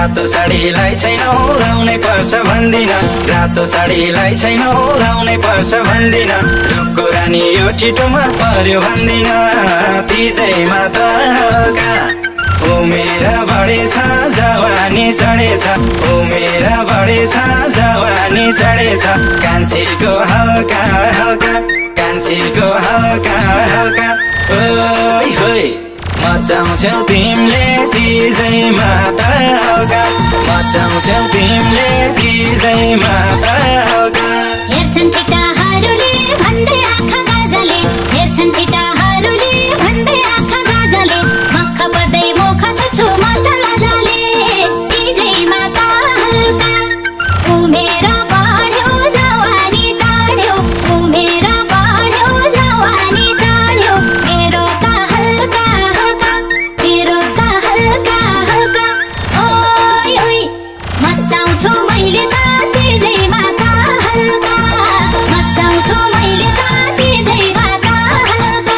रातो साडीलाई छैन लाउनै पर्छ भन्दिन रातो साडीलाई छैन लाउनै पर्छ भन्दिन रुखको रानी यो छिटोमा पर्यो भन्दिन तिजैमा त हल्का उमेर बढेछ जवानी चढेछ उमेर बढेछ जवानी चढेछ कान्छीको हल्का हल्का कान्छीको हल्का हल्का ओइ होइ मचाउँछौ तिमीले तिजैमा त हल्का मचाउँछौ तिमीले तिजैमा त हल्का हेर्छन् ठिटाहरूले भन्दै आँखा गाजले हेर्छन् ठिटाहरूले भन्दै आँखा गाजले मख पर्दै मुख छुछु म त लाजले तिजैमा त हल्का उमेर बढ्यो जवानी चढ्यो उमेर बढ्यो जवानी चढ्यो मेरो त हल्का हल्का मेरो त हल्का हल्का ओइ ओइ मचाउँछु मैले त तिजैमा त हल्का मचाउँछु मैले त तिजैमा त हल्का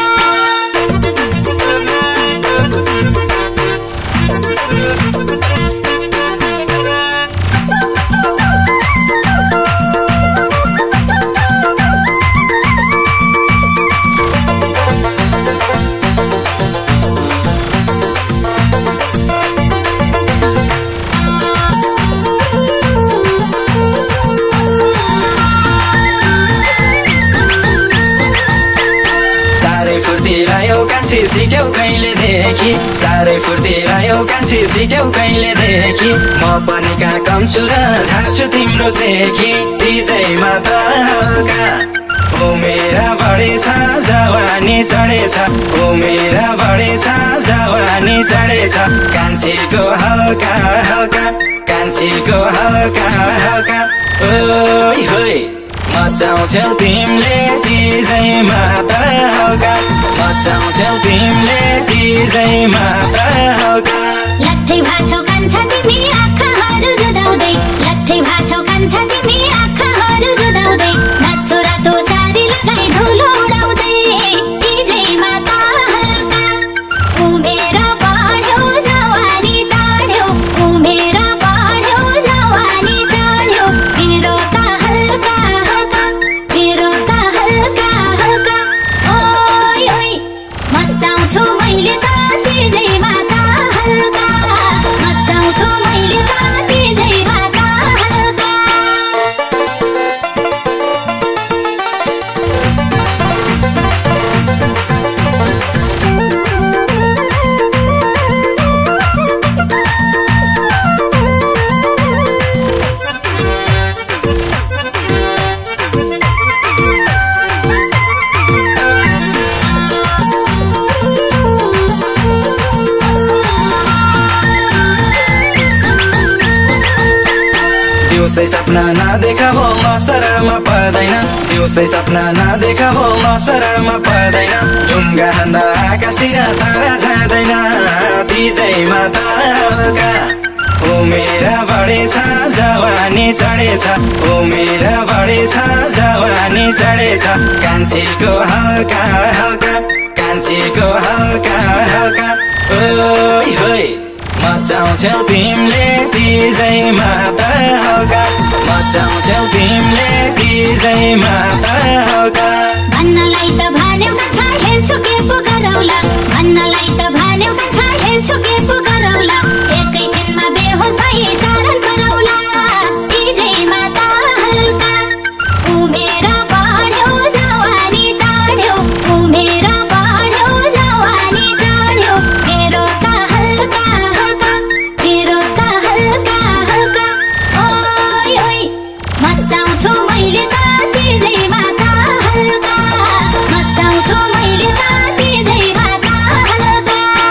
साह्रै फुर्ती आयो कान्छी सिक्यौ कहिलेदेखि साह्रै फुर्ती आयो कान्छी सिक्यौ कहिलेदेखि म पनि कहाँ कम छु र झार्छु तिम्रो सेखी तिजैमा त हल्का उमेर बढेछ जवानी चढेछ उमेर बढेछ जवानी चढेछ कान्छीको हल्का हल्का कान्छीको हल्का हल्का ओइ होइ मचाउँछौ तिमीले तिजैमा त हल्का मचाउँछौ तिमीले तिजैमा त हल्का लट्ठै भाछौ कान्छा तिमी आँखाहरू जुदाउँदै लट्ठै भाछौ कान्छा तिमी आँखाहरू जुदाउँदै नाच्छौ रातो साडी लगाई धुलो उडाउँदै तिजैमा त हल्का उमेर बढ्यो जवानी चढ्यो उमेर बढ्यो जवानी चढ्यो मेरो त हल्का हल्का मेरो त हल्का हल्का ओइ ओइ मचाउँछु मैले त तिजैमा त हल्का मचाउँछु मैले त तिजैमा त हल्का दिउँसै सपना नदेखाबो म शरणमा पर्दैन दिउँसै सपना नदेखाबो म शरणमा पर्दैन ढुङ्गा हान्दा आकाशतिर तारा झार्दैन तिजैमा त हल्का उमेर बढेछ जवानी चढेछ उमेर बढेछ जवानी चढेछ कान्छीको हल्का हल्का कान्छीको हल्का हल्का ओइ होइ मचाउँछौ तिमीले तिजैमा त हल्का मचाउँछौ तिमीले तिजैमा त हल्का भन्नलाई त भन्यौ कान्छा हेर्छु के पो गरौला भन्नलाई त भन्यौ कान्छा हेर्छु के पो गरौला एकैछिनमा बेहोस भई शरण परौला तिजैमा त हल्का उमेर बढ्यो जवानी चढ्यो उमेर बढ्यो जवानी चढ्यो मेरो त हल्का हल्का मेरो त हल्का हल्का ओइ ओइ मचाउँछु मैले त तिजैमा त हल्का मचाउँछु मैले त तिजैमा त हल्का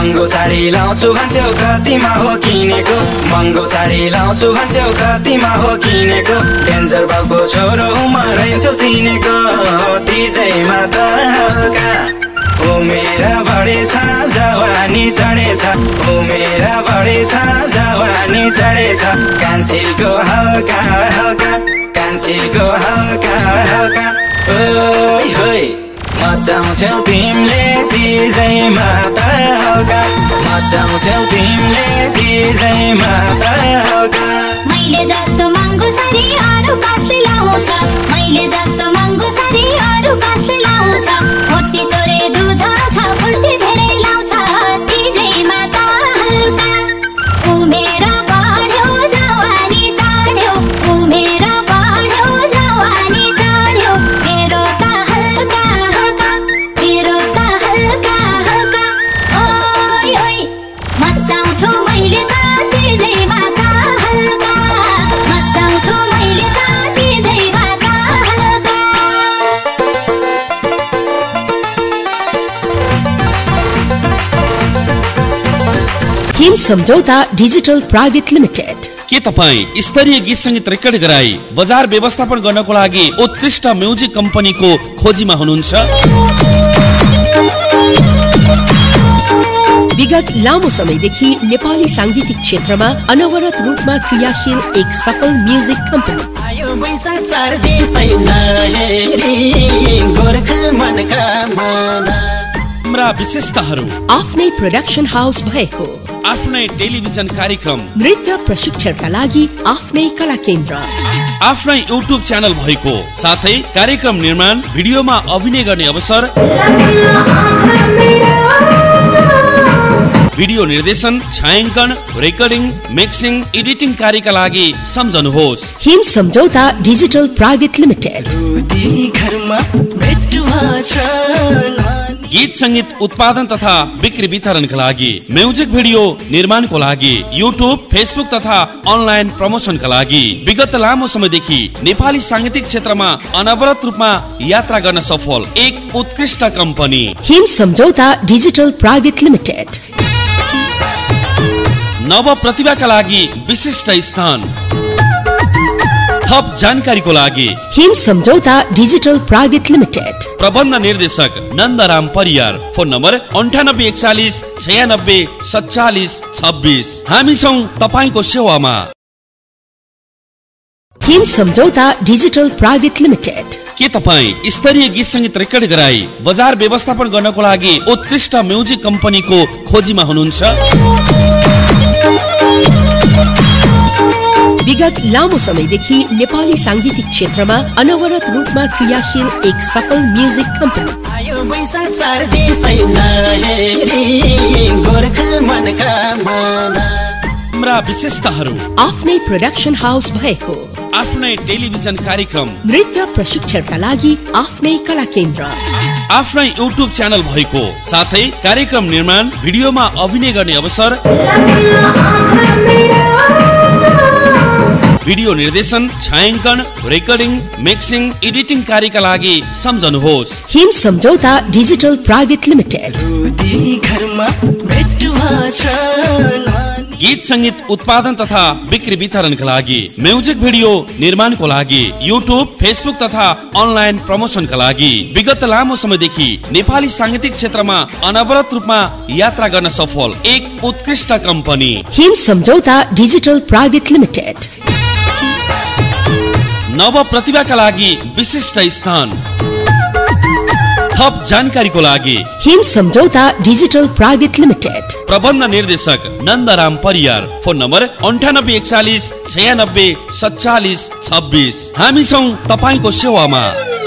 महँगो साडी लाउँछु भन्छौ कतिमा हो किनेको महँगो साडी लाउँछु भन्छौ कतिमा हो किनेको डेन्जर बाउको छोरो मरैछौ चिनेको तिजैमा त हल्का उमेर बढेछ जवानी चढेछ उमेर बढेछ जवानी चढेछ कान्छीको हल्का हल्का कान्छीको हल्का हल्का ओइ होइ मचाउँछौ तिमीले तिजैमा त हल्का मचाउँछौ तिमीले तिजैमा त हल्का मैले जस्तो महँगो साडी अरू कसले लाउँछ मैले जस्तो महँगो साडी अरू कसले लाउँछ मोटी चोरे दुध आउँछ फुल्टी धेरै लाउँछ तिजैमा त हल्का उमेर बढ्यो जवानी चढ्यो उमेर बढ्यो जवानी चढ्यो मेरो त हल्का हल्का मेरो त हल्का हल्का ओइ ओइ मचाउँछु मैले त तिजैमा त हल्का मचाउँछु मैले त तिजैमा त हल्का हिम सम्झौता डिजिटल प्राइवेट लिमिटेड। के तपाईँ स्तरीय गीत संगीत रेकर्ड गराई बजार व्यवस्थापन गर्नको लागि उत्कृष्ट म्युजिक कम्पनीको खोजीमा हुनुहुन्छ? विगत लामो समयदेखि नेपाली सांगीतिक क्षेत्रमा अनवरत रूपमा क्रियाशील एक सफल म्युजिक कम्पनी हाम्रा विशेषताहरू आफ्नै प्रोडक्सन हाउस भएको आफ्नै टेलिभिजन कार्यक्रम नृत्य प्रशिक्षणका लागि आफ्नै कला केन्द्र आफ्नै युट्युब च्यानल भएको साथै कार्यक्रम निर्माण भिडियोमा अभिनय गर्ने अवसर भिडियो निर्देशन छायाङ्कन रेकर्डिङ मिक्सिङ एडिटिङ कार्यका लागि सम्झनुहोस् हिम सम्झौता डिजिटल प्राइवेट लिमिटेड। गीत संगीत उत्पादन तथा बिक्री वितरणका लागि म्युजिक भिडियो निर्माणको लागि युट्युब फेसबुक तथा अनलाइन प्रमोसनका लागि विगत लामो समयदेखि नेपाली सांगीतिक क्षेत्रमा अनवरत रूपमा यात्रा गर्न सफल एक उत्कृष्ट कम्पनी हिम सम्झौता डिजिटल प्राइवेट लिमिटेड। नव प्रतिभाका लागि विशिष्ट स्थान थप जानकारीको लागि हिम सम्झौता डिजिटल प्राइवेट लिमिटेड। प्रबन्ध निर्देशक नन्दराम परियार फोन नम्बर 9841 96 47 26। हामी छौं तपाईको सेवामा। हिम सम्झौता डिजिटल प्राइवेट लिमिटेड। के तपाईँ स्तरीय गीत संगीत रेकर्ड गराई बजार व्यवस्थापन गर्नको लागि उत्कृष्ट म्युजिक कम्पनीको खोजीमा हुनुहुन्छ? विगत लामो समयदेखि नेपाली सांगीतिक क्षेत्रमा अनवरत रूपमा क्रियाशील एक सफल म्युजिक कम्पनी हाम्रा विशेषताहरू आफ्नै प्रोडक्सन हाउस भएको आफ्नै टेलिभिजन कार्यक्रम नृत्य प्रशिक्षणका लागि आफ्नै कला केन्द्र आफ्नै युट्युब च्यानल भएको साथै कार्यक्रम निर्माण भिडियोमा अभिनय गर्ने अवसर भिडियो निर्देशन छायाङ्कन रेकर्डिङ मिक्सिङ एडिटिङ कार्यका लागि सम्झनुहोस् हिम सम्झौता डिजिटल प्राइवेट लिमिटेड। गीत संगीत उत्पादन तथा बिक्री वितरणका लागि म्युजिक भिडियो निर्माणको लागि युट्युब फेसबुक तथा अनलाइन प्रमोसनका लागि विगत लामो समयदेखि नेपाली सांगीतिक क्षेत्रमा अनवरत रूपमा यात्रा गर्न सफल एक उत्कृष्ट कम्पनी हिम सम्झौता डिजिटल प्राइवेट लिमिटेड। नव प्रतिभाका लागि विशिष्ट स्थान थप जानकारीको लागि हिम सम्झौता डिजिटल प्राइवेट लिमिटेड। प्रबन्ध निर्देशक नन्दराम परियार फोन नम्बर 9841 96 47 26। हामी छौं तपाईको सेवामा।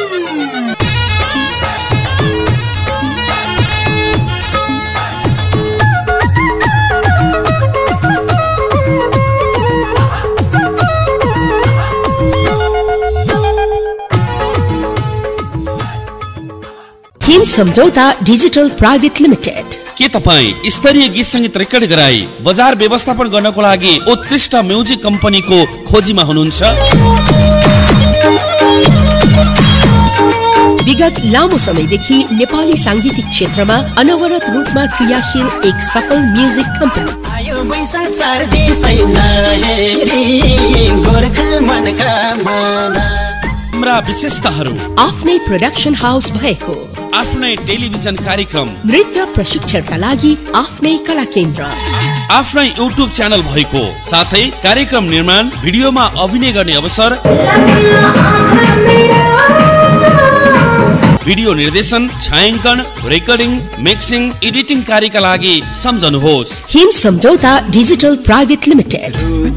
हिम सम्झौता डिजिटल प्राइवेट लिमिटेड। के तपाईँ स्तरीय गीत संगीत रेकर्ड गराई बजार व्यवस्थापन गर्नको लागि उत्कृष्ट म्युजिक कम्पनीको खोजीमा हुनुहुन्छ? विगत लामो समयदेखि नेपाली सांगीतिक क्षेत्रमा अनवरत रूपमा क्रियाशील एक सफल म्युजिक कम्पनी। हाम्रा विशेषताहरू आफ्नै प्रोडक्सन हाउस भएको, आफ्नै टेलिभिजन कार्यक्रम, नृत्य प्रशिक्षणका लागि आफ्नै कला केन्द्र, आफ्नै युट्युब च्यानल भएको, साथै कार्यक्रम निर्माण, भिडियोमा अभिनय गर्ने अवसर, भिडियो निर्देशन, छायाङ्कन, रेकर्डिङ, मिक्सिङ, एडिटिङ कार्यका लागि सम्झनुहोस् हिम सम्झौता डिजिटल प्राइभेट लिमिटेड।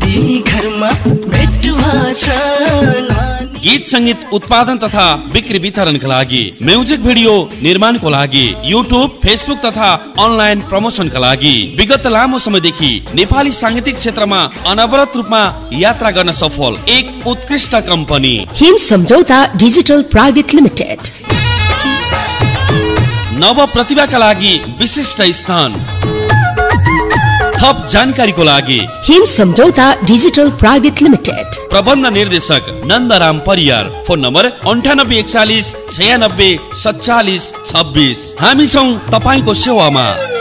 गीत संगीत उत्पादन तथा बिक्री वितरणका लागि, म्युजिक भिडियो निर्माणको लागि, युट्युब, फेसबुक तथा अनलाइन प्रमोसनका लागि विगत लामो समयदेखि नेपाली सांगीतिक क्षेत्रमा अनवरत रूपमा यात्रा गर्न सफल एक उत्कृष्ट कम्पनी हिम सम्झौता डिजिटल प्राइभेट लिमिटेड। नव प्रतिभाका लागि विशिष्ट स्थान। थप जानकारीको लागि हिम सम्झौता डिजिटल प्राइभेट लिमिटेड, प्रबन्ध निर्देशक नन्दराम परियार, फोन नम्बर 9841 96 47 26। हामी छौं तपाईको सेवामा।